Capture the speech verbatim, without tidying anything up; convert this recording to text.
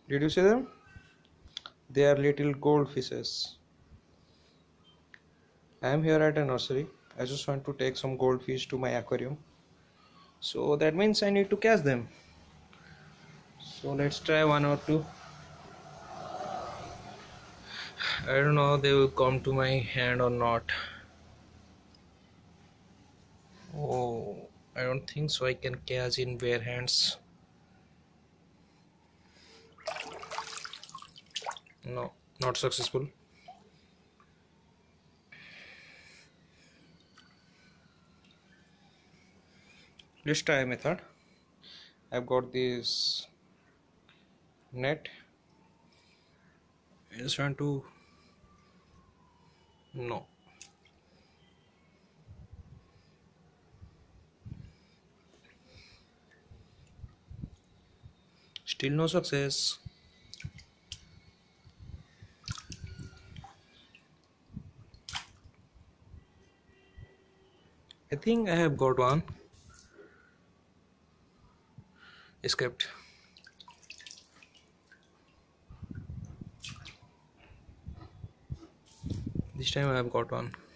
Did you see them? They are little goldfishes. I am here at a nursery. I just want to take some goldfish to my aquarium. So that means I need to catch them. So let's try one or two. I don't know they will come to my hand or not. Oh, I don't think so. I can catch in bare hands. No, not successful. Let's try a method. I've got this net. I just want to no. Still no success. I think I have got one. Escaped. This time I have got one.